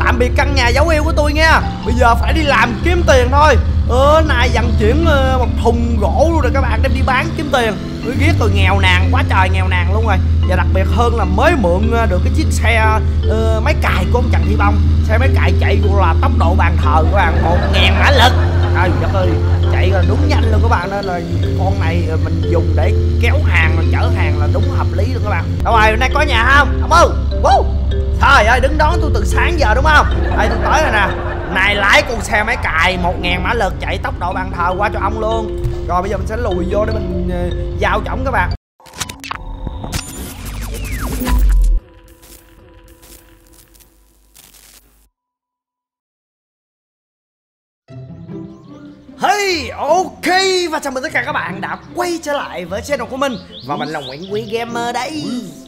tạm biệt căn nhà dấu yêu của tôi nha. Bây giờ phải đi làm kiếm tiền thôi. Nay vận chuyển một thùng gỗ luôn rồi các bạn, đem đi bán kiếm tiền. Tôi ghét tôi nghèo nàn quá trời nghèo nàn luôn rồi. Và đặc biệt hơn là mới mượn được cái chiếc xe máy cày của ông Trần Thị Bông. Xe máy cày chạy gọi là tốc độ bàn thờ các bạn, 1000 mã lực. Trời đất ơi, chạy là đúng nhanh luôn các bạn. Nên là con này mình dùng để kéo hàng, chở hàng là đúng hợp lý luôn các bạn. Đâu rồi, hôm nay có nhà không? Không ơi. Trời ơi, đứng đón tôi từ sáng giờ đúng không? Đây tôi tới rồi nè. Này lái con xe máy cày 1000 mã lực chạy tốc độ bàn thờ qua cho ông luôn. Rồi bây giờ mình sẽ lùi vô để mình giao cho ổng các bạn. Hey, ok, và chào mừng tất cả các bạn đã quay trở lại với channel của mình. Và mình là Nguyễn Quý Gamer đây.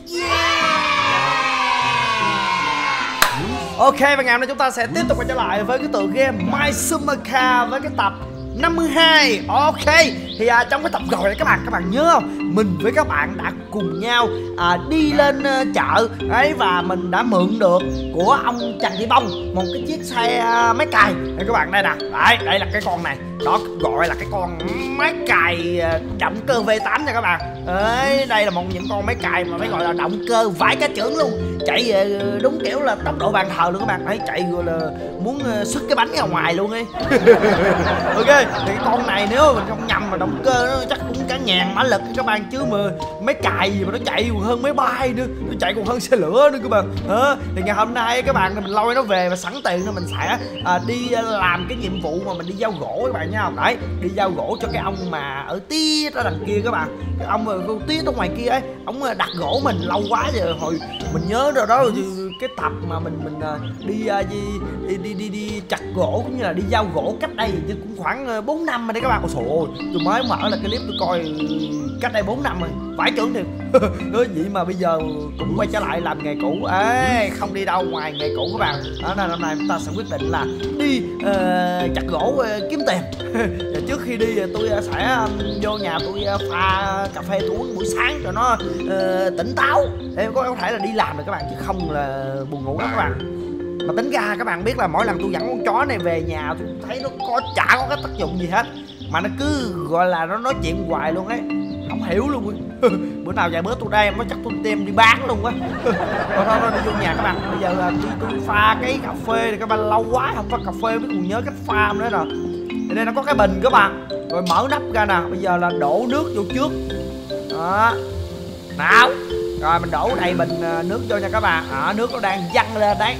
Ok, và ngày hôm nay chúng ta sẽ tiếp tục quay trở lại với cái tựa game My Summer Car với cái tập 52. Ok, thì trong cái tập rồi này các bạn nhớ không? Mình với các bạn đã cùng nhau đi lên chợ ấy, và mình đã mượn được của ông Trần Thị Bông một cái chiếc xe máy cày. Đây các bạn, đây nè. Đây là cái con này. Đó gọi là cái con máy cày động cơ V8 nha các bạn. Đây là một những con máy cày mà phải gọi là động cơ vãi cá chưởng luôn. Chạy đúng kiểu là tốc độ bàn thờ luôn các bạn. Đấy, chạy gọi là muốn xuất cái bánh ra ngoài luôn ấy. Ok, thì cái con này nếu mà mình không nhầm mà động cơ nó chắc cũng cả 1000 mã lực các bạn, chứ mà máy cày gì mà nó chạy còn hơn máy bay nữa, nó chạy còn hơn xe lửa nữa các bạn. Thì ngày hôm nay các bạn mình lôi nó về và sẵn tiền nên mình sẽ đi làm cái nhiệm vụ mà mình đi giao gỗ các bạn nha. Đấy, đi giao gỗ cho cái ông mà ở tiết ở đằng kia các bạn. Cái ông ở tiết ở ngoài kia ấy, ông đặt gỗ mình lâu quá rồi. Hồi mình nhớ rồi đó, cái tập mà mình đi chặt gỗ cũng như là đi giao gỗ cách đây chứ cũng khoảng 4 năm rồi đấy các bạn. Ôi trời ơi, tôi mới mở là cái clip tôi coi cách đây 4 năm rồi, phải trưởng thiệt. Vậy mà bây giờ cũng quay trở lại làm nghề cũ. Không đi đâu ngoài nghề cũ các bạn. Đó nên hôm nay chúng ta sẽ quyết định là đi chặt gỗ kiếm tiền. Và trước khi đi tôi sẽ vô nhà tôi pha cà phê tôi uống buổi sáng cho nó tỉnh táo để có thể là đi làm được các bạn, chứ không là buồn ngủ đó các bạn. Mà tính ra các bạn biết là mỗi lần tôi dẫn con chó này về nhà tôi thấy nó chả có cái tác dụng gì hết, mà nó cứ gọi là nó nói chuyện hoài luôn ấy, không hiểu luôn. Bữa nào vài bữa tôi đây nó chắc tôi đem đi bán luôn quá. Thôi đi vô nhà các bạn. Bây giờ là tôi pha cái cà phê thì các bạn lâu quá không pha cà phê mới còn nhớ cách pha nữa rồi. Thì đây nó có cái bình các bạn, rồi mở nắp ra nè. Bây giờ là đổ nước vô trước đó nào, rồi mình đổ đầy bình nước vô nha các bạn. Nước nó đang văng lên đấy.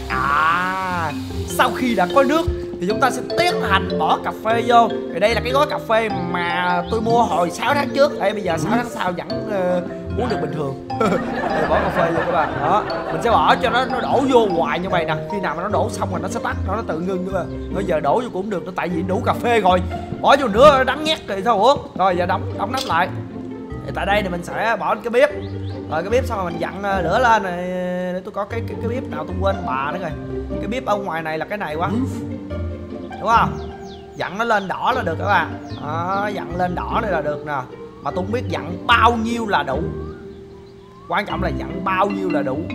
Sau khi đã có nước thì chúng ta sẽ tiến hành bỏ cà phê vô. Thì đây là cái gói cà phê mà tôi mua hồi 6 tháng trước. Đây bây giờ 6 tháng sau vẫn uống được bình thường. Để bỏ cà phê vô các bạn. Đó, mình sẽ bỏ cho nó đổ vô hoài như vậy nè. Khi nào mà nó đổ xong rồi nó sẽ tắt, nó tự ngưng các bạn. Bây giờ đổ vô cũng được, tại vì đủ cà phê rồi. Bỏ vô nữa đắng nhét rồi sao uống. Rồi giờ đóng nắp lại. Thì tại đây thì mình sẽ bỏ cái bếp. Rồi cái bếp xong rồi mình dặn lửa lên này. Để tôi có cái bếp nào tôi quên bà nữa rồi. Cái bếp ở ngoài này là cái này quá, đúng không? Dặn nó lên đỏ là được các bạn. Dặn lên đỏ đây là được nè. Mà tôi không biết dặn bao nhiêu là đủ. Quan trọng là dặn bao nhiêu là đủ.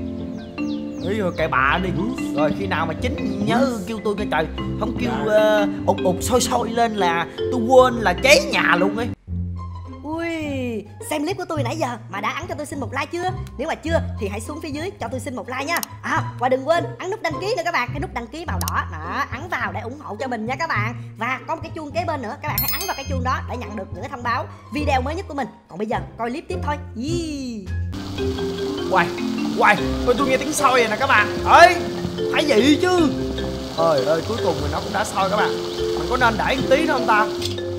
Kệ bà đi. Rồi khi nào mà chín nhớ kêu tôi coi trời. Không kêu ụt sôi lên là tôi quên là cháy nhà luôn ấy. Xem clip của tôi nãy giờ mà đã ấn cho tôi xin một like chưa? Nếu mà chưa thì hãy xuống phía dưới cho tôi xin một like nha. Và đừng quên ấn nút đăng ký nữa các bạn. Cái nút đăng ký màu đỏ đó, ấn vào để ủng hộ cho mình nha các bạn. Và có một cái chuông kế bên nữa, các bạn hãy ấn vào cái chuông đó để nhận được những cái thông báo video mới nhất của mình. Còn bây giờ coi clip tiếp thôi. Quay, tôi nghe tiếng soi rồi nè các bạn. Phải gì chứ. Ơi cuối cùng thì nó cũng đã soi các bạn. Mình có nên để một tí nữa không ta?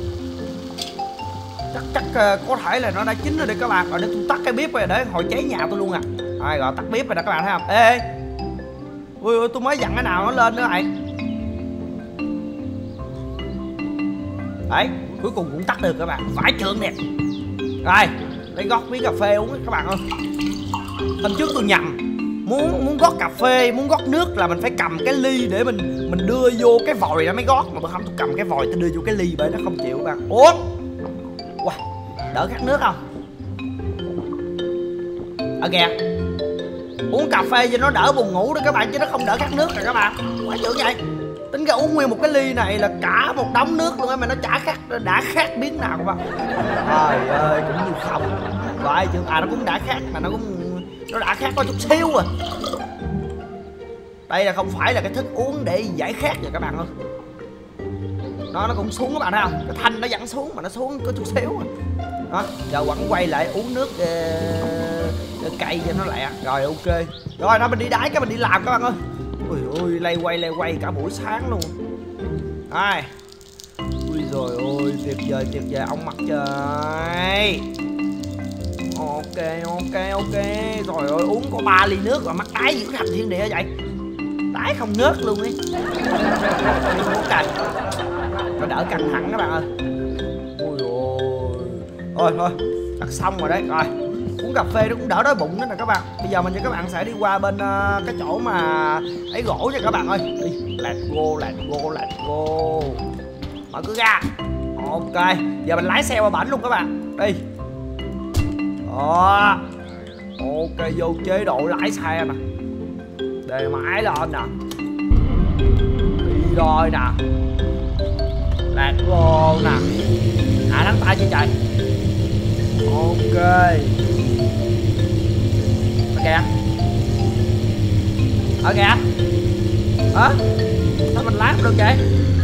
Chắc có thể là nó đã chín rồi đây các bạn. Rồi để tôi tắt cái bếp rồi để hồi cháy nhà tôi luôn à. Rồi tắt bếp rồi nè các bạn thấy không? Ê ui, tôi mới dặn cái nào nó lên nữa này. Đấy, cuối cùng cũng tắt được các bạn. Phải trượng nè. Rồi, để gót miếng cà phê uống các bạn ơi. Hôm trước tôi nhầm. Muốn gót cà phê, muốn gót nước là mình phải cầm cái ly để mình đưa vô cái vòi đó mới gót. Mà bữa không tôi cầm cái vòi tôi đưa vô cái ly bởi nó không chịu các bạn. Đỡ khát nước không? Kìa. Uống cà phê cho nó đỡ buồn ngủ đó các bạn, chứ nó không đỡ khát nước rồi các bạn. Quá chữ vậy. Tính ra uống nguyên một cái ly này là cả một đống nước luôn á mà nó chả khát, đã khát miếng nào các bạn. Trời ơi, cũng như không. Vậy chứ nó cũng đã khát mà nó đã khát có chút xíu à. Đây là không phải là cái thức uống để giải khát rồi các bạn ơi. Nó cũng xuống các bạn thấy không? Cái thanh nó vẫn xuống mà nó xuống có chút xíu à. Đó, giờ quẳng quay lại uống nước cay cho nó lẹ. Rồi ok. Rồi đó mình đi đái cái mình đi làm các bạn ơi. Ui ôi, lay quay cả buổi sáng luôn. Đây. Ui rồi ôi, tuyệt vời ông mặt trời. Ok. Rồi ơi, uống có 3 ly nước rồi mắt đái dữ thành thiên địa vậy. Đái không ngớt luôn ấy. Nó đỡ căng thẳng các bạn ơi. Ui ôi. Thôi đặt xong rồi đấy. Rồi uống cà phê nó cũng đỡ đói bụng nữa nè các bạn. Bây giờ mình cho các bạn sẽ đi qua bên cái chỗ mà ấy gỗ nha các bạn ơi. Đi, let's go. Mở cửa ra. Ok, giờ mình lái xe qua bển luôn các bạn. Đi. Đó. Ok, vô chế độ lái xe nè. Đề máy lên nè. Đi rồi nè. Let's go nè. Hạ thắng tay chưa trời. Ok. Ở kìa. Hả? Sao mình lái không được vậy?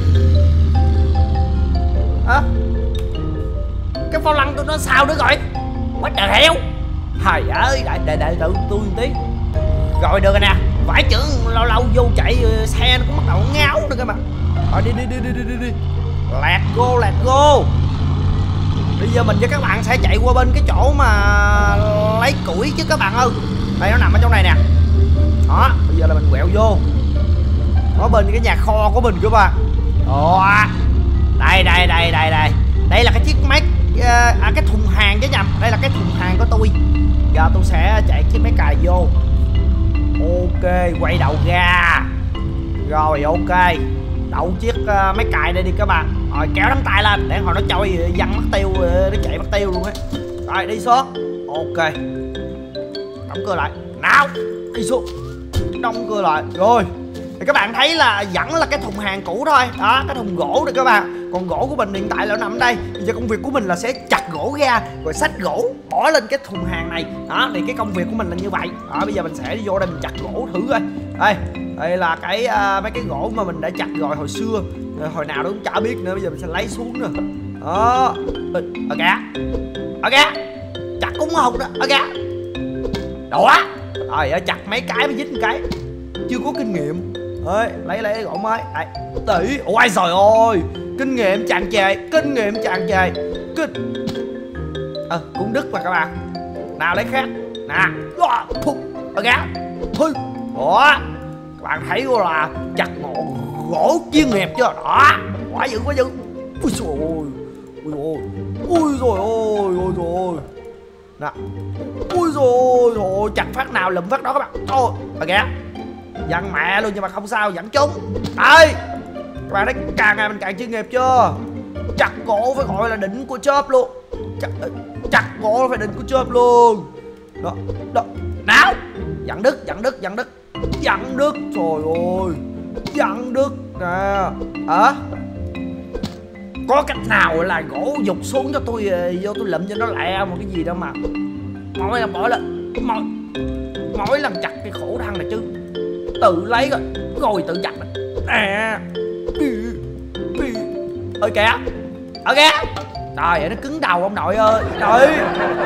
Hả? Cái phao lăng tôi nó sao nữa rồi? Quá trời heo. Trời ơi, đợi tôi một tí. Rồi được rồi nè. Phải chừng lâu vô chạy xe nó cũng bắt đầu ngáo nữa các bạn. Rồi đi. Let's go. Bây giờ mình với các bạn sẽ chạy qua bên cái chỗ mà lấy củi chứ các bạn ơi. Đây nó nằm ở trong này nè. Đó, bây giờ là mình quẹo vô. Ở bên cái nhà kho của mình các bạn. Đó. Đây. Đây là cái chiếc máy cái thùng hàng chứ nhầm. Đây là cái thùng hàng của tôi. Giờ tôi sẽ chạy chiếc máy cày vô. Ok, quay đầu ra. Rồi ok. Đậu chiếc máy cày đây đi các bạn. Rồi kéo đắng tay lên để hồi nó trôi văng mất tiêu, nó chạy mất tiêu luôn á. Rồi đi xuống. Ok. Đóng cửa lại. Nào, đi xuống. Đóng cửa lại. Rồi. Thì các bạn thấy là vẫn là cái thùng hàng cũ thôi. Đó, cái thùng gỗ này các bạn. Còn gỗ của mình hiện tại là nó nằm ở đây. Bây giờ công việc của mình là sẽ chặt gỗ ra rồi xách gỗ bỏ lên cái thùng hàng này. Đó, thì cái công việc của mình là như vậy. Đó, bây giờ mình sẽ đi vô đây mình chặt gỗ thử coi. Đây là cái mấy cái gỗ mà mình đã chặt rồi hồi xưa. Hồi nào đó cũng chả biết nữa. Bây giờ mình sẽ lấy xuống nữa. Đó. Ok. Chặt cũng không đó. Ok. Đó. Rồi chặt mấy cái mới dính một cái. Chưa có kinh nghiệm. Ơi, lấy gỗ mới. Đây. Tỷ. Ôi trời ơi. Kinh nghiệm tràn trề. Cũng đứt mà các bạn. Nào lấy khác. Nè. Ok. Thôi. Đó. Các bạn thấy là chặt gỗ chuyên nghiệp chưa? Đó. Quá dữ. Ui rồi ôi. Nè. Ui rồi chặt phát nào lụm phát đó các bạn. Thôi. Ok. Dằn mẹ luôn nhưng mà không sao, vẫn trúng. Đây. Các bạn thấy càng ngày mình càng chuyên nghiệp chưa? Chặt gỗ phải gọi là đỉnh của chớp luôn. Chặt gỗ phải đỉnh của chớp luôn. Đó. Nào. Dặn đứt. Trời ơi. Dặn đứt nè. Có cách nào là gỗ dục xuống cho tôi vô tôi lụm cho nó lẹ một cái gì đâu mà. Mỗi lần bỏ lên. Mỗi lần chặt cái khổ thằng này chứ. Tự lấy rồi tự chặt. Ơi kìa. Trời ơi nó cứng đầu ông nội ơi. Đi.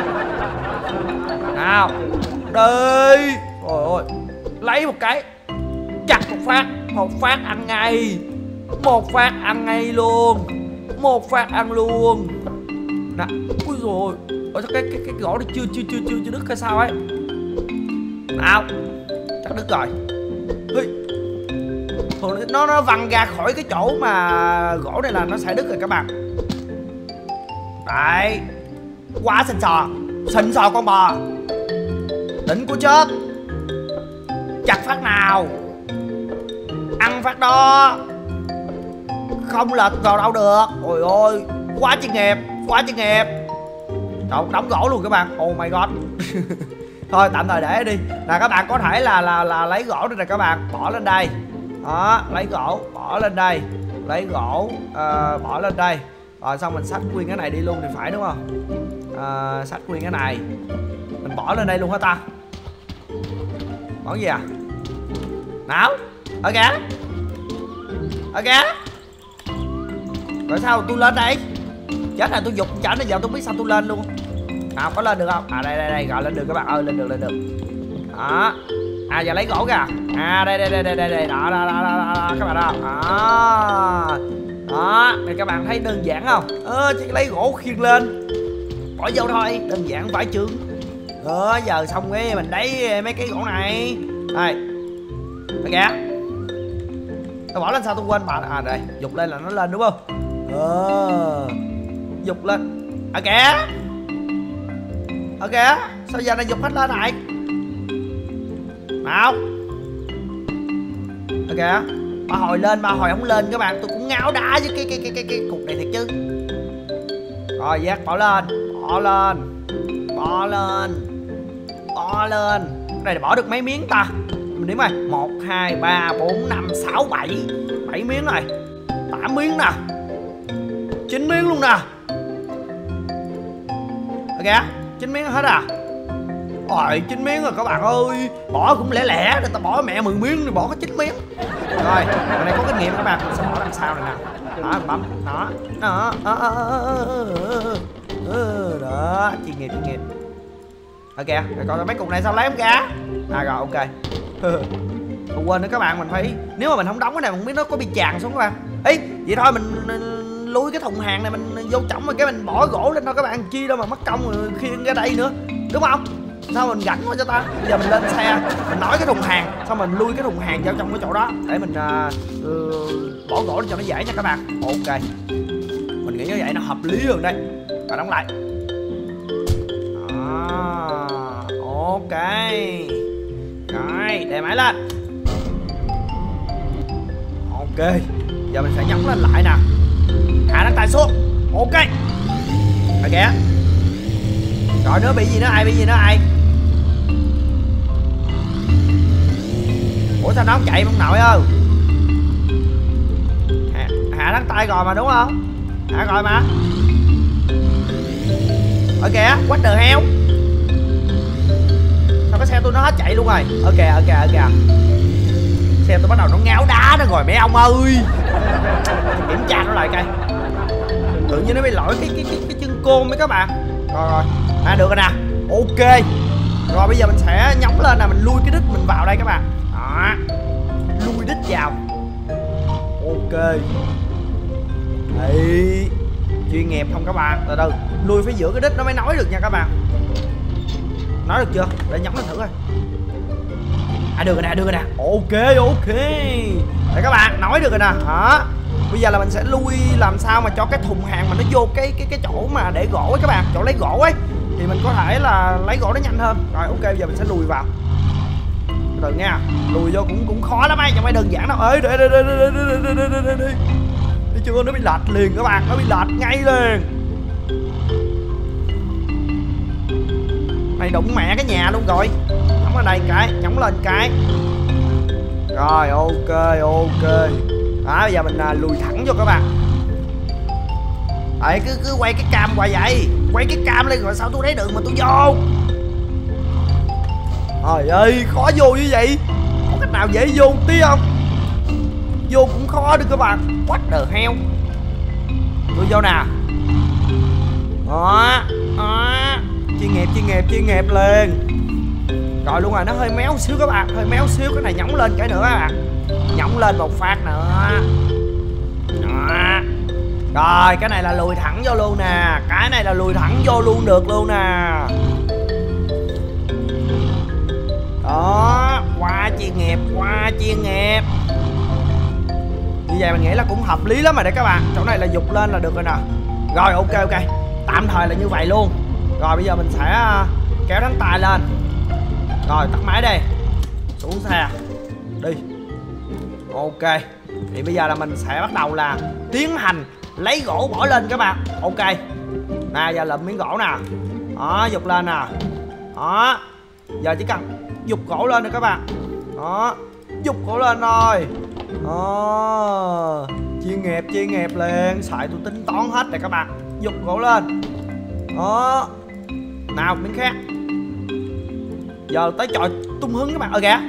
Nào. Đi. Trời ơi. Lấy một cái. Chặt một phát ăn ngay. Một phát ăn luôn. Nè. Ui rồi. Ôi cái gỗ này chưa đứt hay sao ấy. Nào. Chắc đứt rồi. Thường nó văng ra khỏi cái chỗ mà gỗ này là nó sẽ đứt rồi các bạn. Đấy. Quá xịn sò con bò. Đỉnh của chớp. Chặt phát nào. Ăn phát đó. Không lệch vào đâu được. Ôi ôi. Quá chuyên nghiệp. Đóng gỗ luôn các bạn. Oh my god. Thôi tạm thời để đi. Là các bạn có thể là lấy gỗ đây nè các bạn, bỏ lên đây. Đó, lấy gỗ bỏ lên đây. Lấy gỗ bỏ lên đây. Rồi xong mình xách nguyên cái này đi luôn thì phải đúng không? Xách nguyên cái này mình bỏ lên đây luôn hả ta? Bỏ gì à? Nào. Ok. Ok. Rồi sao tôi lên đây? Chết rồi, tôi giục chở này giờ tôi biết sao tôi lên luôn. Có lên được không? Đây gọi lên được các bạn ơi, lên được đó. Giờ lấy gỗ kìa. Đây đó các bạn đó. Đó này các bạn thấy đơn giản không? Chỉ lấy gỗ khiêng lên bỏ vô thôi, đơn giản phải chướng. Giờ xong cái mình lấy mấy cái gỗ này đây. Đây kìa, tôi bỏ lên sao tôi quên bà. Đây giục lên là nó lên đúng không? Giục lên. Ok, sao giờ này giục hết lên này? Nào. Ok, ba hồi lên, ba hồi không lên các bạn, tôi cũng ngáo đá với cái cục này thiệt chứ. Rồi giác bỏ lên. Cái này bỏ được mấy miếng ta? Mình đếm coi, 1, 2, 3, 4, 5, 6, 7 miếng này, 8 miếng nè, 9 miếng luôn nè. Ok, 9 miếng hết à? Rồi 9 miếng rồi các bạn ơi. Bỏ cũng lẻ lẻ, người ta bỏ mẹ 10 miếng thì bỏ có 9 miếng. Rồi, cái này có kinh nghiệm các bạn, mình sẽ bỏ đằng sau này nè. Đó, bấm, đó. Đó, chuyên nghiệp. Ok, rồi còn mấy cục này sao lấy không ra? Rồi, ok. Không quên nữa các bạn, mình phải, nếu mà mình không đóng cái này mình không biết nó có bị tràn xuống các bạn. Ý, vậy thôi mình lui cái thùng hàng này mình vô trỏng rồi cái mình bỏ gỗ lên thôi các bạn, chi đâu mà mất công rồi khiêng ra đây nữa, đúng không? Sao mình gánh quá cho ta. Bây giờ mình lên xe, mình nói cái thùng hàng, xong mình lui cái thùng hàng vào trong cái chỗ đó để mình bỏ gỗ cho nó dễ nha các bạn. Ok, mình nghĩ như vậy nó hợp lý hơn đây. Và đóng lại. Ok. Rồi, để máy lên. Ok, giờ mình sẽ nhấn lên lại nè. Hạ đăng tay xuống. Ok. Rồi kìa. Rồi nữa bị gì nữa ai? Ủa sao nó không chạy ông nội ơi? Hạ đăng tay rồi mà đúng không? Hạ rồi mà. Ok, what the hell? Sao cái xe tôi nó hết chạy luôn rồi? Ok. Xe tôi bắt đầu nó ngáo đá nó rồi mấy ông ơi. Kiểm tra nó lại coi. Tự nhiên nó bị lỗi cái chân côn mấy các bạn. Rồi. Được rồi nè. Ok. Rồi bây giờ mình sẽ nhóng lên nè, mình lui cái đít mình vào đây các bạn. Đó. Lui đít vào. Ok. Đấy. Chuyên nghiệp không các bạn? Từ từ. Lui phía giữa cái đít nó mới nói được nha các bạn. Nói được chưa? Để nhấn lên thử coi. Được rồi nè. Ok. Để các bạn nói được rồi nè. Đó. Bây giờ là mình sẽ lui làm sao mà cho cái thùng hàng mà nó vô cái chỗ mà để gỗ ấy các bạn, chỗ lấy gỗ ấy, thì mình có thể là lấy gỗ nó nhanh hơn. Rồi ok, bây giờ mình sẽ lùi vào. Từ nha, lùi vô cũng khó lắm ấy, chẳng phải đơn giản đâu. Ơi, để thấy chưa, nó bị lệch liền các bạn, nó bị lệch ngay liền. Này đụng mẹ cái nhà luôn rồi. Nhắm ở đây cái, nhắm lên cái. Rồi ok. Đó, bây giờ mình lùi thẳng vô các bạn. Đấy, cứ quay cái cam qua vậy. Quay cái cam lên rồi sao tôi thấy đường mà tôi vô. Trời ơi, khó vô như vậy. Có cách nào dễ vô một tí không? Vô cũng khó được các bạn. What the hell. Tôi vô nè. Đó. Chuyên nghiệp liền. Rồi luôn rồi, nó hơi méo xíu các bạn, hơi méo xíu. Cái này nhõng lên cái nữa các bạn. Nhõng lên một phát nữa. Đó. Rồi cái này là lùi thẳng vô luôn nè. Cái này là lùi thẳng vô luôn được luôn nè. Đó. Quá chuyên nghiệp. Như vậy mình nghĩ là cũng hợp lý lắm rồi đấy các bạn. Chỗ này là giục lên là được rồi nè. Rồi ok. Tạm thời là như vậy luôn. Rồi bây giờ mình sẽ kéo đánh tay lên. Rồi tắt máy đi. Xuống xe. Đi. Ok. Thì bây giờ là mình sẽ bắt đầu là tiến hành lấy gỗ bỏ lên các bạn. Ok. Nè giờ lụm miếng gỗ nè. Đó, giục lên nè. Đó. Giờ chỉ cần giục gỗ lên rồi các bạn. Đó, giục gỗ lên rồi. Đó, chuyên nghiệp liền. Xài tôi tính toán hết rồi các bạn. Giục gỗ lên. Đó. Nào miếng khác. Giờ tới trò tung hứng các bạn. Kìa.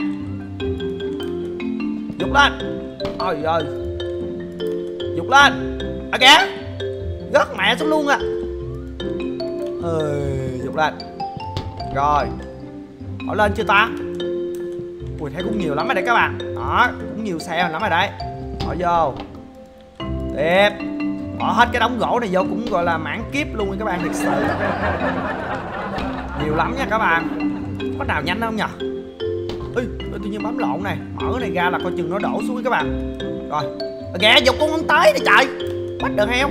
Giục lên. Ôi ơi. Giục lên. Kìa. Rớt mẹ xuống luôn à. Giục lên. Rồi. Hỏi lên chưa ta? Ui thấy cũng nhiều lắm rồi đấy các bạn. Đó, cũng nhiều xe lắm rồi đấy. Hỏi vô. Tiếp. Bỏ hết cái đống gỗ này vô cũng gọi là mãn kiếp luôn các bạn, thật sự. Nhiều lắm nha các bạn. Có nào nhanh không nhờ? Ê, tự nhiên bấm lộn này. Mở cái này ra là coi chừng nó đổ xuống các bạn. Rồi. Kìa, dục con không tới đi trời. Bắt được heo.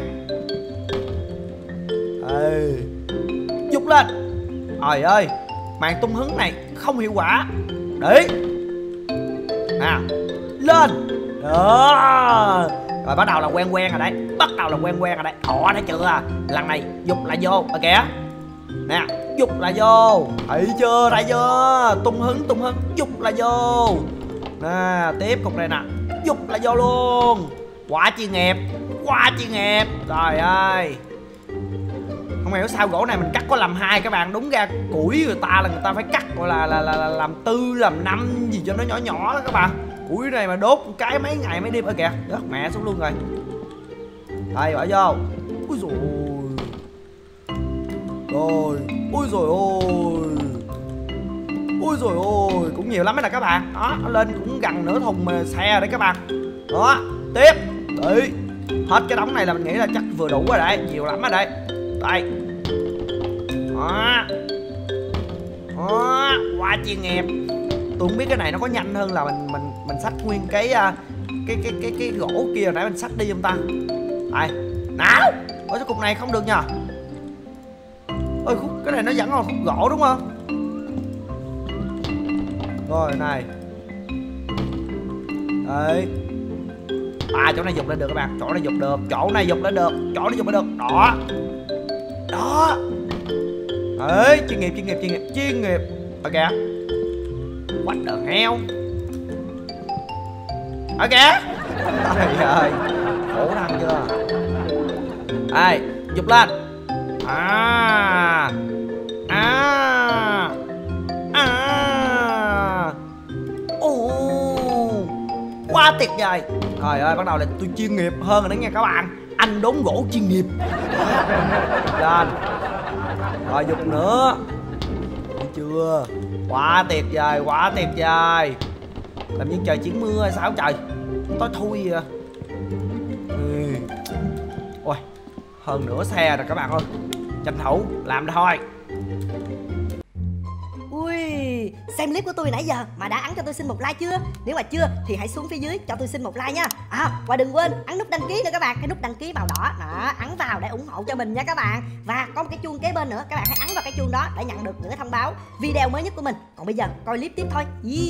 Ê. Dục lên. Trời ơi, màn tung hứng này không hiệu quả. Đấy. Nào, lên. Đó. Rồi bắt đầu là quen rồi đấy. Bắt đầu là quen rồi đấy. Đó, thấy chưa? Lần này dục là vô. Kìa. Nè, dục là vô. Thấy chưa? Thấy chưa? Tung hứng, dục là vô. Nè, tiếp cục này nè. Dục là vô luôn. Quá chuyên nghiệp. Trời ơi. Không hiểu sao gỗ này mình cắt có làm 2 các bạn. Đúng ra củi người ta là người ta phải cắt gọi là làm 4 làm 5 gì cho nó nhỏ nhỏ đó các bạn. Củi này mà đốt một cái mấy ngày mấy đêm. Kìa, rớt mẹ xuống luôn rồi. Đây bỏ vô. Ui dồi ôi. Ui dồi ôi. Cũng nhiều lắm đó các bạn. Đó, nó lên cũng gần nửa thùng mà xe đấy các bạn. Đó, tiếp. Đấy. Hết cái đống này là mình nghĩ là chắc vừa đủ rồi đấy. Nhiều lắm rồi đấy. Đây. Đó. Đó, quá chuyên nghiệp. Tôi không biết cái này nó có nhanh hơn là mình xách nguyên cái gỗ kia nãy mình xách đi không ta. Đây. Nào. Ôi cái cục này không được nha. Ôi cái này nó vẫn còn khúc gỗ đúng không? Rồi này. Đấy. Chỗ này dục lên được các bạn. Chỗ này dục được. Đó. Đó. Đấy, chuyên nghiệp. Kìa. Quánh đờ heo. Kìa. Trời ơi. Khổ năng chưa? Đây, dục lên. Quá tuyệt vời. Trời ơi, bắt đầu là tôi chuyên nghiệp hơn rồi đó nha các bạn. Anh đốn gỗ chuyên nghiệp. Lên. Rồi dục nữa. Thấy chưa? Quá tuyệt vời. Làm như trời chỉ mưa hay sao trời? Tối thui à. Ôi, hơn nửa xe rồi các bạn ơi. Tranh thủ làm thôi. Ui, xem clip của tôi nãy giờ mà đã ấn cho tôi xin một like chưa? Nếu mà chưa thì hãy xuống phía dưới cho tôi xin một like nha. Và đừng quên ấn nút đăng ký nữa các bạn. Cái nút đăng ký màu đỏ đó, ấn vào để ủng hộ cho mình nha các bạn. Và có một cái chuông kế bên nữa, các bạn hãy ấn vào cái chuông đó để nhận được những cái thông báo video mới nhất của mình. Còn bây giờ coi clip tiếp thôi.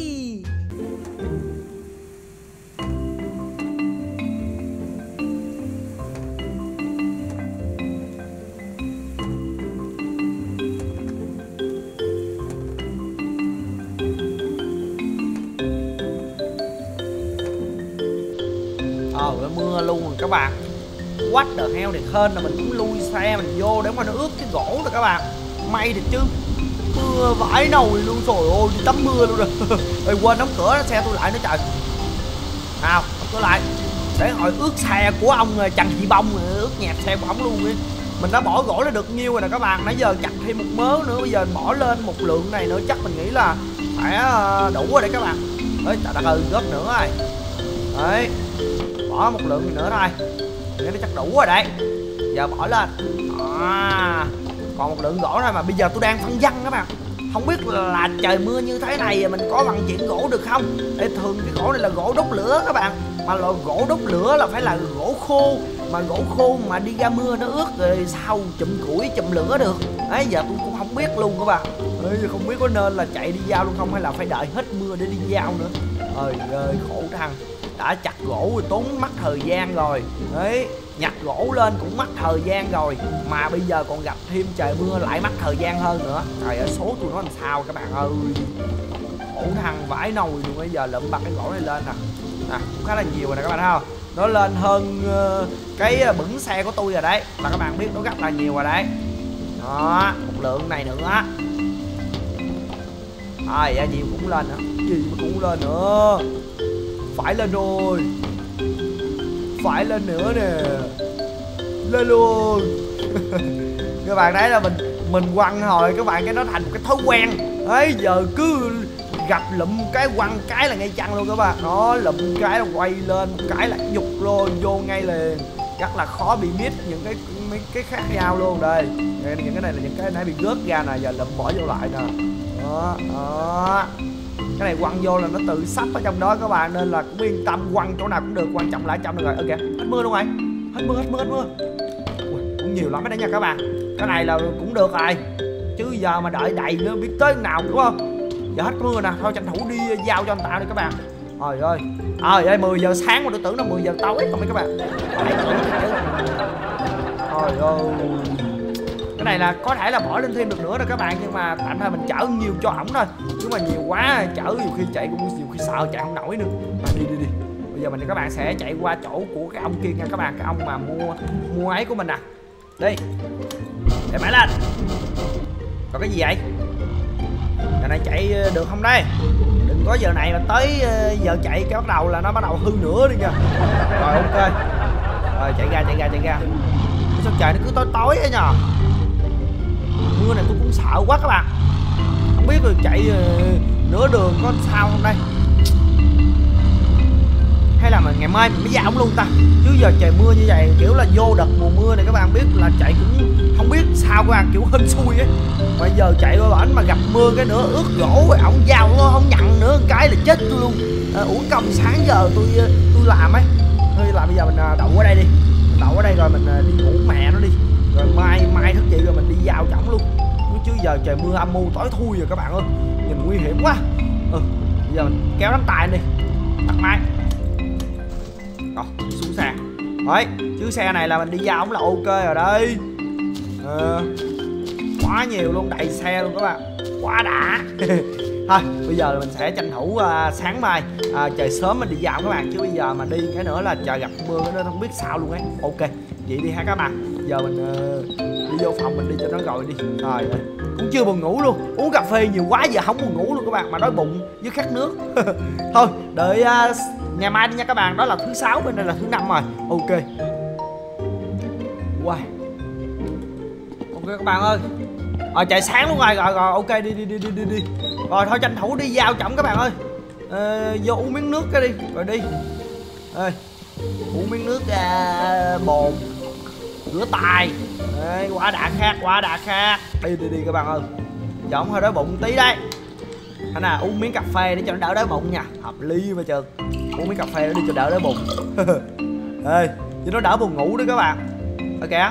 Mưa luôn rồi các bạn. Quách đờ heo thì hên là mình cũng lui xe mình vô để mà nó ướt cái gỗ rồi các bạn. May thì chứ mưa vãi nồi luôn. Trời ơi, đi tắm mưa luôn rồi. Ê, quên đóng cửa xe tôi lại nữa trời. Nào, đóng cửa lại để hồi ướt xe của ông Trần Thị Bông, ướt nhẹp xe của ông luôn ấy. Mình đã bỏ gỗ lên được nhiêu rồi nè các bạn. Nãy giờ chặt thêm một mớ nữa, bây giờ bỏ lên một lượng này nữa chắc mình nghĩ là phải đủ rồi đấy các bạn. Ơi, trời ơi, góp nữa rồi. Đấy. Bỏ một lượng nữa thôi. Nó chắc đủ rồi đấy. Giờ bỏ lên. Còn một lượng gỗ thôi mà bây giờ tôi đang phân vân các bạn. Không biết là trời mưa như thế này mình có vận chuyển gỗ được không? Để thường cái gỗ này là gỗ đốt lửa các bạn. Mà là gỗ đốt lửa là phải là gỗ khô. Mà gỗ khô mà đi ra mưa nó ướt rồi sao chụm củi chụm lửa được. Đấy giờ tôi cũng không biết luôn các bạn. Không biết có nên là chạy đi giao luôn không hay là phải đợi hết mưa để đi giao nữa. Ơi ơi khổ thằng. đã chặt gỗ tốn mất thời gian rồi đấy, nhặt gỗ lên cũng mất thời gian rồi, mà bây giờ còn gặp thêm trời mưa lại mất thời gian hơn nữa. Trời ơi, số tụi nó làm sao các bạn ơi, khổ thằng vãi nồi luôn. Bây giờ lượm bật cái gỗ này lên nè, cũng khá là nhiều rồi nè các bạn thấy không, nó lên hơn cái bửng xe của tôi rồi đấy, là các bạn biết nó rất là nhiều rồi đấy. Đó, một lượng này nữa vậy gì cũng lên nữa, gì mà cũng lên nữa, phải lên rồi, phải lên nữa nè, lên luôn. Các bạn thấy là mình quăng hồi các bạn, cái nó thành một cái thói quen ấy, giờ cứ gặp lụm cái quăng cái là ngay chăng luôn các bạn. Nó lụm cái là quay lên, một cái là dục luôn vô ngay liền, rất là khó bị miss những mấy cái khác nhau luôn. Đây những cái này là những cái nãy bị gớt ra nè, giờ lụm bỏ vô lại nè. Đó, cái này quăng vô là nó tự sắp ở trong đó các bạn, nên là cũng yên tâm, quăng chỗ nào cũng được, quan trọng là ở trong được rồi. Ok, hết mưa luôn rồi, hết mưa. Ui, cũng nhiều lắm đấy nha các bạn, cái này là cũng được rồi, chứ giờ mà đợi đầy nữa biết tới nào đúng không. Giờ hết mưa nè, thôi tranh thủ đi giao cho anh ta đi các bạn. Trời ơi 10 giờ sáng mà tôi tưởng là 10 giờ tối không mấy các bạn. Trời ơi, cái này là có thể là bỏ lên thêm được nữa rồi các bạn, nhưng mà tạm thời mình chở nhiều cho ổng thôi, chứ mà nhiều quá chở nhiều khi chạy cũng nhiều khi sợ chạy không nổi nữa. Đi bây giờ các bạn sẽ chạy qua chỗ của cái ông kia nha các bạn, cái ông mà mua ấy của mình nè. Đi để mãi lên. Còn cái gì vậy, giờ này chạy được không đây, đừng có giờ này mà tới giờ chạy cái bắt đầu là nó bắt đầu hư nữa đi nha. Rồi ok, rồi chạy ra. Sao trời nó cứ tối ấy nhờ, mưa này tôi cũng sợ quá các bạn, không biết rồi chạy nửa đường có sao không đây, hay là mà ngày mai mình mới ra ổng luôn ta, chứ giờ trời mưa như vậy kiểu là vô đợt mùa mưa này các bạn biết là chạy cũng không biết sao các bạn, kiểu hên xui ấy. Mà giờ chạy qua bển mà gặp mưa cái nữa ướt gỗ rồi ổng giao nó không nhận nữa, cái là chết tôi luôn. Uổng công sáng giờ tôi làm ấy, thôi là bây giờ mình đậu ở đây đi, rồi mình đi ngủ mẹ nó đi, rồi mai thức dậy rồi mình đi giao chổng luôn, chứ giờ trời mưa âm mưu tối thui rồi các bạn ơi, nhìn nguy hiểm quá. Bây giờ mình kéo đánh tài đi, tắt máy rồi xuống xe rồi, chứ xe này là mình đi giao ổng là ok rồi đây. Quá nhiều luôn, đầy xe luôn các bạn, quá đã. Thôi bây giờ mình sẽ tranh thủ sáng mai trời sớm mình đi giao các bạn, chứ bây giờ mà đi cái nữa là trời gặp mưa nó không biết sao luôn ấy. Ok vậy đi ha các bạn, giờ mình đi vô phòng mình đi cho nó gọi đi. Rồi cũng chưa buồn ngủ luôn, uống cà phê nhiều quá giờ không buồn ngủ luôn các bạn, mà đói bụng với khát nước. Thôi đợi ngày mai đi nha các bạn, đó là thứ 6 bên đây là thứ 5 rồi. Ok wow, ok các bạn ơi, trời sáng luôn rồi, ok đi. Rồi thôi tranh thủ đi giao chậm các bạn ơi. Vô uống miếng nước cái đi rồi đi. Uống miếng nước bồn rửa tay. Quá đã khát. Đi các bạn ơi, giọng hơi đói bụng tí đấy. Anh à, uống miếng cà phê để cho nó đỡ đói bụng nha, hợp lý mà chừng. Uống miếng cà phê để đi cho đỡ đói bụng. Chứ nó đỡ buồn ngủ đấy các bạn. Ok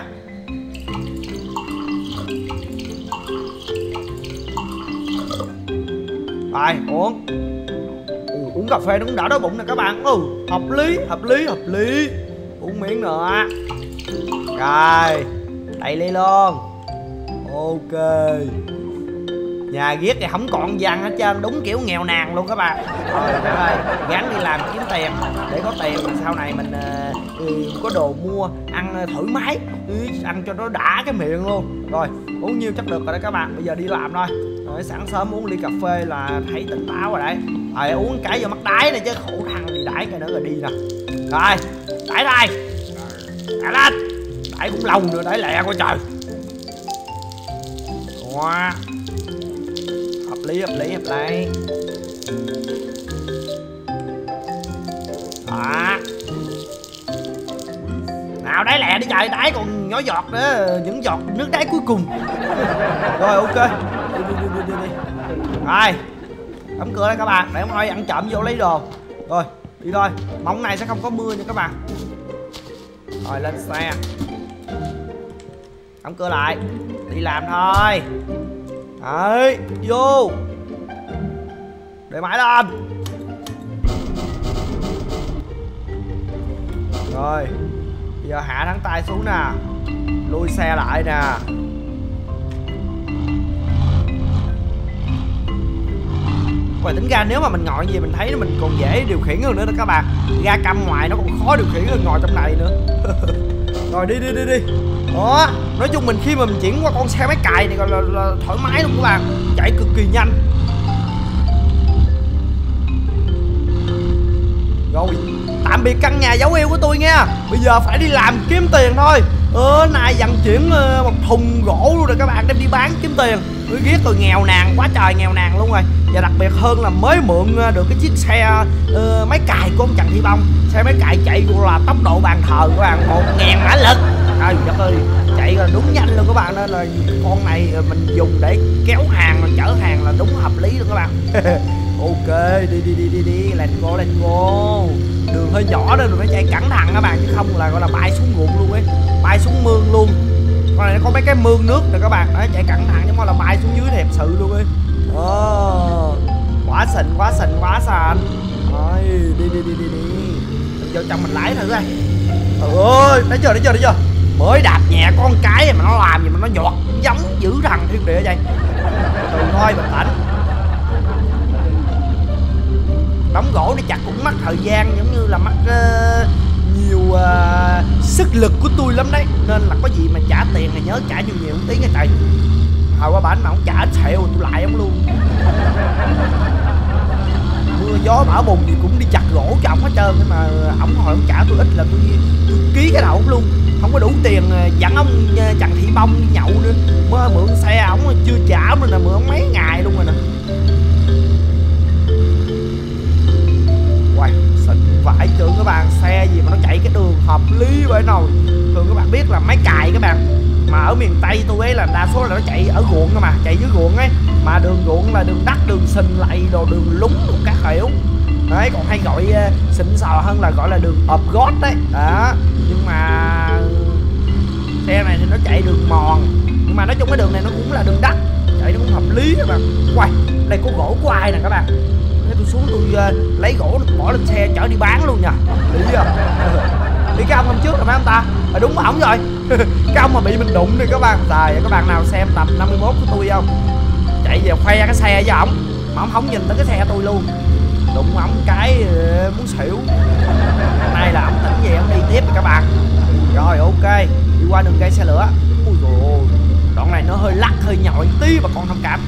rồi uống cà phê nó cũng đỡ đói bụng nè các bạn. Hợp lý. Uống miếng nữa rồi, đầy ly luôn. Ok, nhà ghét thì không còn văn hết trơn, đúng kiểu nghèo nàn luôn các bạn. Rồi các ơi, gắng đi làm kiếm tiền để có tiền sau này mình có đồ mua ăn thoải mái, ăn cho nó đã cái miệng luôn. Rồi uống nhiêu chắc được rồi đó các bạn, bây giờ đi làm thôi. Rồi, sáng sớm uống ly cà phê là thấy tỉnh táo rồi đấy. Rồi uống cái vô mắt đáy này chứ, khổ thằng đi đãi cái nữa rồi đi nè. Rồi đãi đây, đãi lên, đãi cũng lâu nữa, đãi lẹ quá trời. Wow, hợp lý. Đó, nào đáy lẹ đi trời, đáy còn nhỏ giọt nữa, những giọt nước đáy cuối cùng. Rồi ok, đi. Rồi đóng cửa đây các bạn, để thôi ăn trộm vô lấy đồ. Rồi đi thôi, mong này sẽ không có mưa nha các bạn. Rồi lên xe, đóng cửa lại, đi làm thôi. Đấy, vô để mãi lên. Rồi bây giờ hạ thắng tay xuống nè, lui xe lại nè. Và tính ra nếu mà mình ngồi gì mình thấy mình còn dễ điều khiển hơn nữa đó các bạn. Ga cam ngoài nó còn khó điều khiển hơn ngồi trong này nữa. Rồi đi. Đó, nói chung mình khi mà mình chuyển qua con xe máy cày này gọi là thoải mái luôn các bạn, chạy cực kỳ nhanh. Rồi, tạm biệt căn nhà dấu yêu của tôi nha. Bây giờ phải đi làm kiếm tiền thôi. Nay dần chuyển một thùng gỗ luôn rồi các bạn, đem đi bán kiếm tiền. Tôi ghét tôi nghèo nàn quá trời, nghèo nàn luôn rồi. Và đặc biệt hơn là mới mượn được cái chiếc xe máy cày của ông Trần Thị Bông. Xe máy cày chạy là tốc độ bàn thờ các bạn, 1000 mã lực. Trời đất ơi, chạy là đúng nhanh luôn các bạn. Nên là con này mình dùng để kéo hàng, chở hàng là đúng hợp lý luôn các bạn. Ok, đi, let's go. Đường hơi nhỏ nên mình phải chạy cẩn thận các bạn, chứ không là gọi là bay xuống ruộng luôn ấy, bay xuống mương luôn. Con này nó có mấy cái mương nước nè các bạn, đấy, chạy cẩn thận chứ mà là bay xuống dưới thì thật sự luôn ấy. Quá xịn. Rồi, đi. Mình vô trong mình lái thử coi. Ơi, thấy chưa? Mới đạp nhẹ con cái mà nó làm gì mà nó giọt giống dữ thần thiên địa vậy. Từ thôi bình tĩnh. Đóng gỗ để chặt cũng mất thời gian, giống như là mất nhiều sức lực của tôi lắm đấy. Nên là có gì mà trả tiền thì nhớ trả nhiều một tí nghe trời. Hồi qua bển mà không trả xẹo tôi lại ông luôn. Mưa gió bão bùng gì cũng đi chặt gỗ cho ổng hết trơn, nhưng mà ổng hồi ổng trả tôi ít là tôi ký cái đầu ổng luôn. Không có đủ tiền dẫn ông Trần Thị Bông đi nhậu nữa. Mới mượn xe ổng chưa trả nên là mượn mấy ngày luôn rồi nè. Wow, xịn vãi chưởng các bạn. Xe gì mà nó chạy cái đường hợp lý vậy nào. Thường các bạn biết là máy cày các bạn, mà ở miền Tây tôi ấy là đa số là nó chạy ở ruộng cơ mà, chạy dưới ruộng ấy. Mà đường ruộng là đường đất, đường sình lầy đồ, đường lúng đồ các kiểu. Đấy, còn hay gọi xịn sò hơn là gọi là đường ộp gót đấy. Đó, nhưng mà xe này thì nó chạy đường mòn. Nhưng mà nói chung cái đường này nó cũng là đường đất, chạy nó cũng hợp lý các bạn. Wow, đây có gỗ của ai nè các bạn. Tôi xuống tôi lấy gỗ bỏ lên xe chở đi bán luôn nha. Lý à. Đi cái ông hôm trước là mấy ông ta. Đúng mà ổng rồi. Cái ông mà bị mình đụng đi các bạn. Trời, các bạn nào xem tập 51 của tôi không? Chạy về khoe cái xe với ổng mà ổng không nhìn tới cái xe tôi luôn. Đụng ổng cái muốn xỉu. Nay là ổng tỉnh về ổng đi tiếp rồi các bạn. Rồi ok, đi qua đường cây xe lửa. Ui dồi ôi, đoạn này nó hơi lắc hơi nhội tí mà con thông cảm.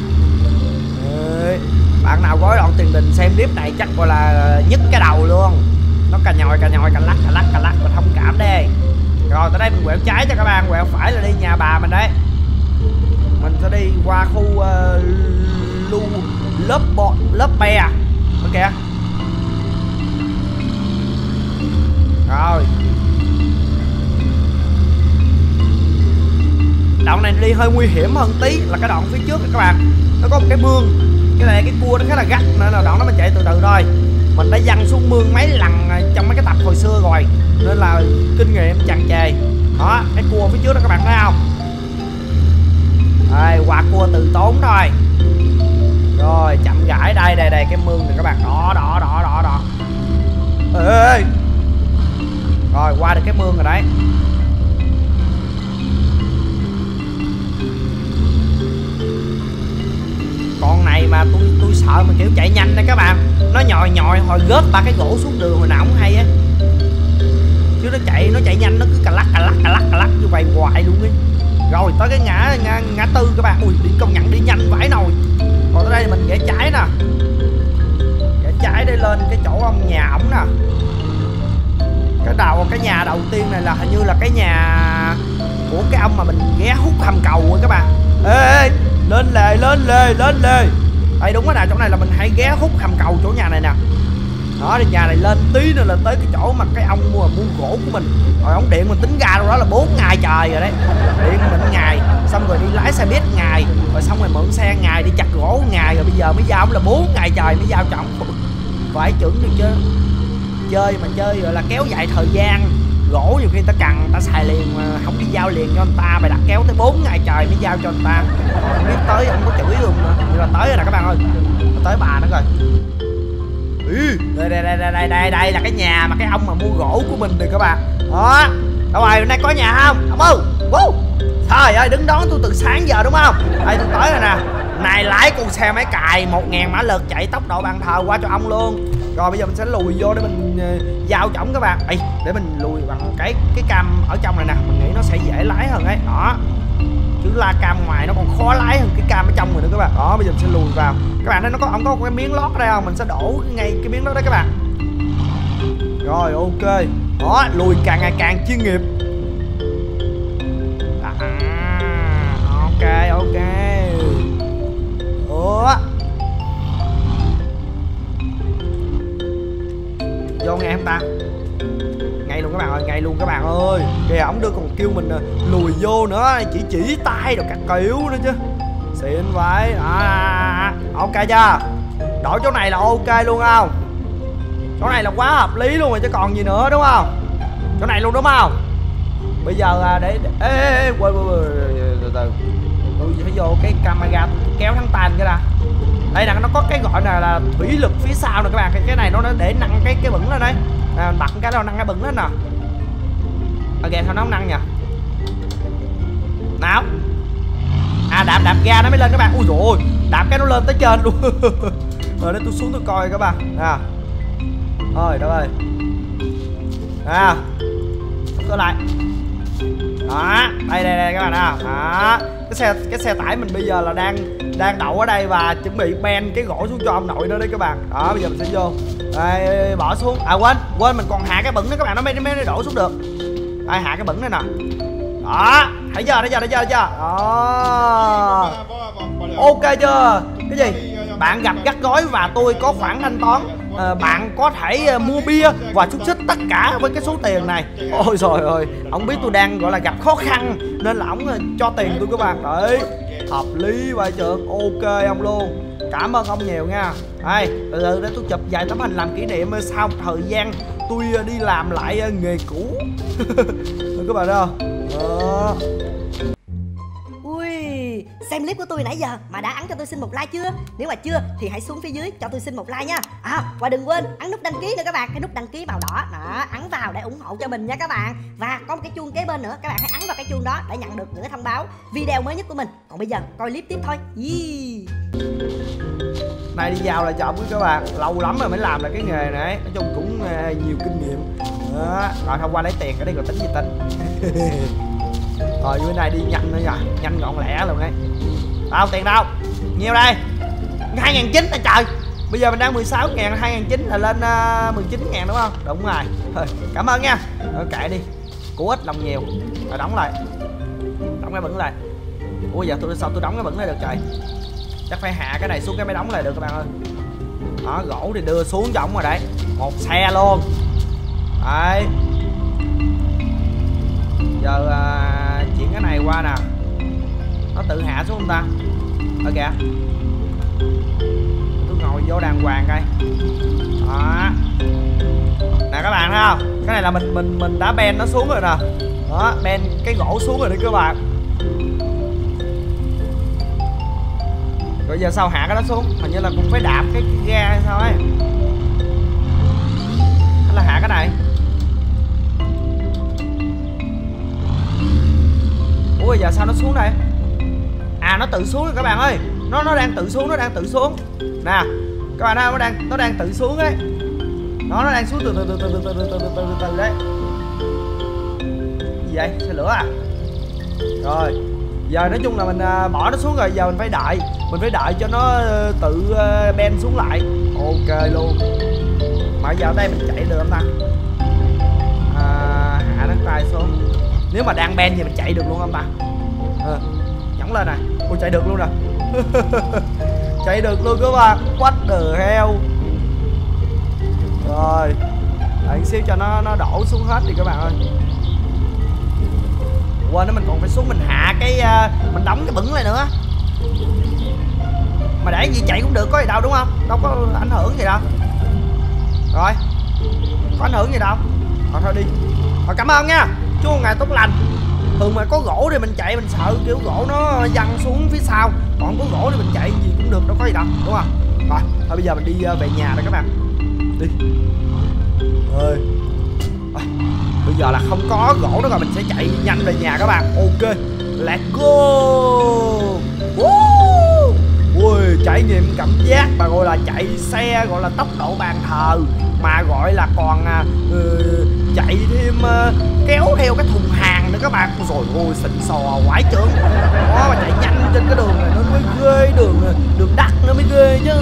Bạn nào gói đoạn tiền đình xem clip này chắc gọi là nhức cái đầu luôn. Nó cà nhòi cà lắc và thông cảm đi. Rồi tới đây mình quẹo trái cho các bạn, quẹo phải là đi nhà bà mình đấy. Mình sẽ đi qua khu lớp be ok. Rồi đoạn này đi hơi nguy hiểm hơn tí là cái đoạn phía trước này các bạn. Nó có một cái mương, cái này cái cua nó khá là gắt nên là đoạn đó mình chạy từ từ thôi. Mình đã văng xuống mương mấy lần trong mấy cái tập hồi xưa rồi nên là kinh nghiệm tràn trề. Đó, cái cua phía trước đó các bạn thấy không? Đây, qua cua từ tốn thôi. Rồi chậm rãi đây cái mương này các bạn. Đó. Ê. Rồi qua được cái mương rồi đấy. Con này mà tôi sợ mà kiểu chạy nhanh đấy các bạn. Nó nhòi hồi gớt ba cái gỗ xuống đường hồi nào không hay á. Chứ nó chạy nhanh nó cứ cà lắc như vậy hoài luôn ấy. Rồi tới cái ngã tư các bạn. Ui đi công nhận đi nhanh vãi nồi. Còn tới đây mình rẽ trái nè. Rẽ trái đây lên cái chỗ ông nhà ổng nè. Cái nhà đầu tiên này là hình như là cái nhà của cái ông mà mình ghé hút hầm cầu rồi các bạn. Ê, lên lề. Đây đúng rồi nè, chỗ này là mình hay ghé hút hầm cầu chỗ nhà này nè. Đó thì nhà này lên tí nữa là tới cái chỗ mà cái ông mua gỗ của mình. Rồi ông điện mình tính ra đâu đó là 4 ngày trời rồi đấy. Điện mình ngày, xong rồi đi lái xe buýt ngày, rồi xong rồi mượn xe ngày đi chặt gỗ ngày, rồi bây giờ mới giao ông là 4 ngày trời mới giao cho ông. Phải chuẩn đi chứ. Chơi mà chơi gọi là kéo dài thời gian. Gỗ nhiều khi người ta cần, người ta xài liền mà không đi giao liền cho người ta, mày đặt kéo tới 4 ngày trời mới giao cho người ta. Không biết tới ông có chửi luôn nữa. Nhưng mà tới rồi nè các bạn ơi, tới bà nữa rồi. Đây là cái nhà mà cái ông mà mua gỗ của mình rồi các bạn. Đó. Đâu rồi, hôm nay có nhà không? Ông ơi. Trời ơi, đứng đón tôi từ sáng giờ đúng không? Đây tôi tới rồi nè. Này lái con xe máy cày 1000 mã lực chạy tốc độ bàn thờ qua cho ông luôn. Rồi bây giờ mình sẽ lùi vô để mình giao chổng các bạn. Ê, để mình lùi bằng cái cam ở trong này nè, mình nghĩ nó sẽ dễ lái hơn ấy. Đó. Chứ la cam ngoài nó còn khó lái hơn cái cam ở trong rồi nữa các bạn. Đó, bây giờ mình sẽ lùi vào. Các bạn thấy nó có cái miếng lót ở đây không? Mình sẽ đổ ngay cái miếng đó đấy các bạn. Rồi ok. Đó, lùi càng ngày càng chuyên nghiệp. Ok. Ủa. Vô nghe không ta? Ngay luôn các bạn ơi, ngay luôn các bạn ơi. Kìa ổng đưa còn kêu mình lùi vô nữa, chỉ tay rồi các kiểu nữa chứ. Xịn vậy. Ok chưa? Đổi chỗ này là ok luôn không? Chỗ này là quá hợp lý luôn rồi chứ còn gì nữa đúng không? Chỗ này luôn đúng không? Bây giờ để quên từ từ. Tôi phải vô cái camera kéo thắng tan cái đã. Đây nè, nó có cái gọi là thủy lực phía sau nè các bạn. Cái này nó để nâng cái bửng lên đấy. Mình bật cái đó nâng cái bửng lên nè. Ok sao nó không nâng nhỉ? Nào. Đạp ga nó mới lên các bạn. Ui dồi ôi, đạp cái nó lên tới trên luôn. Rồi để tôi xuống tôi coi các bạn. Thôi đâu ơi. Cơ lại. Đó, đây các bạn à. Đó. Cái xe tải mình bây giờ là đang đậu ở đây và chuẩn bị ben cái gỗ xuống cho ông nội nữa đấy các bạn. Đó, bây giờ mình sẽ vô. Đây, bỏ xuống. Quên mình còn hạ cái bửng nữa các bạn, nó mới đổ xuống được. Đây, hạ cái bửng này nè. Đó, thấy chưa? Đó. Ok chưa? Cái gì? Bạn gặp rắc rối và tôi có khoản thanh toán. Bạn có thể mua bia và xúc xích tất cả với cái số tiền này. Ôi trời ơi, ông biết tôi đang gọi là gặp khó khăn nên là ông cho tiền tôi các bạn. Đấy, hợp lý vậy trường. Ok ông luôn. Cảm ơn ông nhiều nha. Đây, từ từ để tôi chụp vài tấm hình làm kỷ niệm sau thời gian tôi đi làm lại nghề cũ. Các bạn thấy không? Xem clip của tôi nãy giờ mà đã ấn cho tôi xin một like chưa? Nếu mà chưa thì hãy xuống phía dưới cho tôi xin một like nha. Và đừng quên ấn nút đăng ký nữa các bạn, cái nút đăng ký màu đỏ đó, ấn vào để ủng hộ cho mình nha các bạn. Và có một cái chuông kế bên nữa, các bạn hãy ấn vào cái chuông đó để nhận được những cái thông báo video mới nhất của mình. Còn bây giờ coi clip tiếp thôi. Này đi vào là chồng các bạn, lâu lắm rồi mới làm là cái nghề này, nói chung cũng nhiều kinh nghiệm. Đó. Rồi hôm qua lấy tiền cái đây rồi tính gì tính. Rồi bữa nay đi nhanh nữa nha, nhanh gọn lẹ luôn ấy. Đâu tiền đâu? Nhiêu đây? 2.900 à trời. Bây giờ mình đang 16.000, 2.900 là lên 19.000 đúng không? Đúng rồi. Thôi, cảm ơn nha. Rồi kệ đi. Của ít lòng nhiều. Rồi đóng lại. Đóng cái bửng lại. Ủa giờ sao tôi đóng cái bửng lại được trời? Chắc phải hạ cái này xuống cái mới đóng lại được các bạn ơi. Đó, gỗ thì đưa xuống cho ổng rồi đấy. Một xe luôn. Đấy. Giờ chuyển cái này qua nè. Nó tự hạ xuống không ta? Ở kìa. Tôi ngồi vô đàng hoàng coi. Đó. Nè các bạn thấy không? Cái này là mình đã ben nó xuống rồi nè. Đó, ben cái gỗ xuống rồi đấy các bạn. Rồi giờ sao hạ cái đó xuống? Hình như là cũng phải đạp cái ga hay sao ấy. Hay là hạ cái này? Ủa giờ sao nó xuống đây? Nó tự xuống rồi các bạn ơi. Nó đang tự xuống, Nè, các bạn thấy nó đang tự xuống ấy. Nó đang xuống từ từ đấy. Gì vậy? Xe lửa à? Rồi. Giờ nói chung là mình bỏ nó xuống rồi, giờ mình phải đợi cho nó tự ben xuống lại. Ok luôn. Mà giờ đây mình chạy được không ta? Hạ nó tay xuống. Nếu mà đang ben thì mình chạy được luôn không ta? Nhấn lên này. Ôi chạy được luôn nè. Chạy được luôn các bạn. What the hell. Rồi. Đợi xíu cho nó đổ xuống hết đi các bạn ơi. Quên nữa, mình còn phải xuống mình hạ cái mình đóng cái bửng lại nữa. Mà để gì chạy cũng được, có gì đâu đúng không? Đâu có ảnh hưởng gì đâu. Rồi. Có ảnh hưởng gì đâu. Thôi đi. Rồi cảm ơn nha. Chúc một ngày tốt lành. Thường mà có gỗ thì mình chạy mình sợ kiểu gỗ nó văng xuống phía sau. Còn có gỗ thì mình chạy gì cũng được, đâu có gì đâu, đúng không? Rồi, thôi bây giờ mình đi về nhà rồi các bạn. Đi. Ơi. Bây giờ là không có gỗ nữa rồi, mình sẽ chạy nhanh về nhà các bạn. Ok, let's go. Ui, trải nghiệm cảm giác mà gọi là chạy xe gọi là tốc độ bàn thờ, mà gọi là còn chạy thêm kéo theo cái thùng hàng nữa các bạn. Rồi ôi xịn sò quái trưởng. Đó, mà chạy nhanh trên cái đường này nó mới ghê, đường đất nó mới ghê chứ.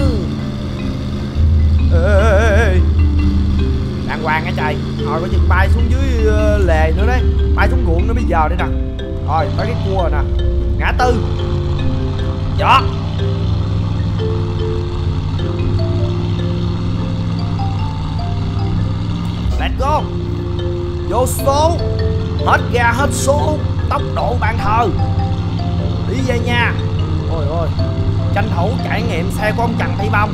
Ê, đàng hoàng hả trời. Rồi có chừng bay xuống dưới lề nữa đấy, bay xuống ruộng nữa bây giờ đây nè. Rồi tới cái cua rồi nè, ngã tư đó. Let's go. Vô số, hết ga hết số, tốc độ bàn thờ, đi về nhà. Ôi ôi, tranh thủ trải nghiệm xe của ông Trần Thị Bông.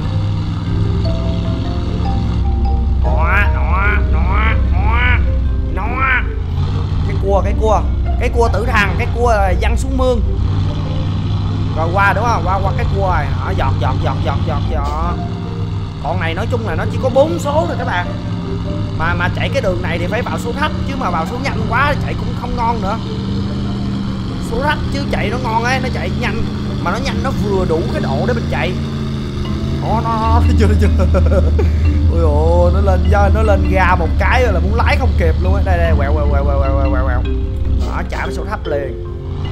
Cái cua tử thần, cái cua văng xuống mương. Rồi qua đúng không? Qua cái cua này, giọt. Con này nói chung là nó chỉ có 4 số thôi các bạn. Mà chạy cái đường này thì phải vào số thấp, chứ mà vào số nhanh quá chạy cũng không ngon nữa. Số thấp chứ chạy nó ngon ấy, nó chạy nhanh, mà nó nhanh nó vừa đủ cái độ để mình chạy. Nó chưa. Ôi ôi, nó lên ga một cái rồi là muốn lái không kịp luôn á. Đây quẹo. Đó, chạy với số thấp liền.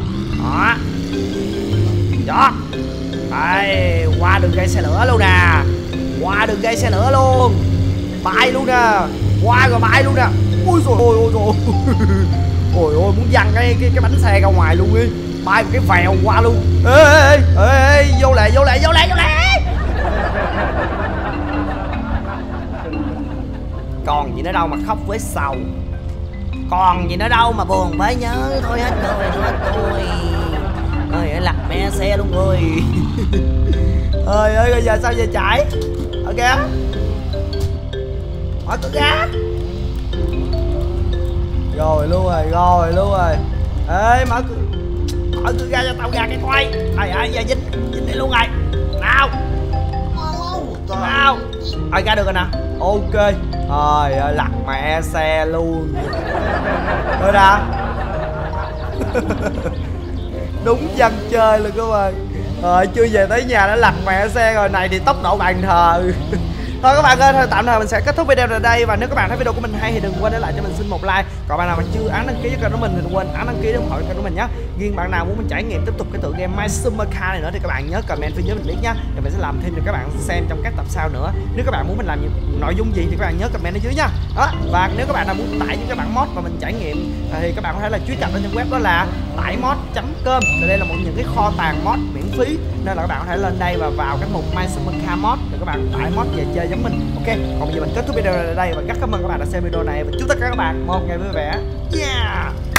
Đó. Đây, qua đường dây xe lửa luôn nè. Bay luôn nè. Qua rồi bay luôn nè. Ui rồi ôi. Ôi ôi, muốn văng cái bánh xe ra ngoài luôn đi. Bay một cái vèo qua luôn. Ê, vô lẹ. Còn gì nữa đâu mà khóc với sầu, còn gì nữa đâu mà buồn với nhớ. Thôi hết tôi. Ơi lặt mẹ xe luôn rồi. Ơi bây giờ sao giờ chạy? Ok, hỏi cửa ga. Rồi luôn rồi. Ê mở cửa ga cho tao ra cái quay. Giờ dính đi luôn rồi. Nào. Ra được rồi nè. Ok. Trời ơi, lặt mẹ xe luôn. Thôi đã. Đúng dân chơi luôn các bạn. Rồi chưa về tới nhà đã lặt mẹ xe rồi, này thì tốc độ bàn thờ. Thôi các bạn ơi, thôi tạm thời mình sẽ kết thúc video tại đây. Và nếu các bạn thấy video của mình hay thì đừng quên để lại cho mình xin một like. Còn bạn nào mà chưa ấn đăng ký cho kênh của mình thì đừng quên ấn đăng ký để ủng hộ kênh của mình nhé. Riêng bạn nào muốn mình trải nghiệm tiếp tục cái tựa game My Summer Car này nữa thì các bạn nhớ comment phía dưới mình biết nhé, để mình sẽ làm thêm cho các bạn xem trong các tập sau nữa. Nếu các bạn muốn mình làm nội dung gì thì các bạn nhớ comment ở dưới nha. Đó, và nếu các bạn nào muốn tải những các bạn mod và mình trải nghiệm thì các bạn có thể là truy cập lên trang web đó là taimod.com. Đây là một những cái kho tàng mod miễn phí, nên là các bạn có thể lên đây và vào cái mục My Summer Car mod để các bạn tải mod về chơi giống mình. Ok, còn bây giờ mình kết thúc video ở đây và rất cảm ơn các bạn đã xem video này và chúc tất cả các bạn một ngày vui vẻ. Yeah.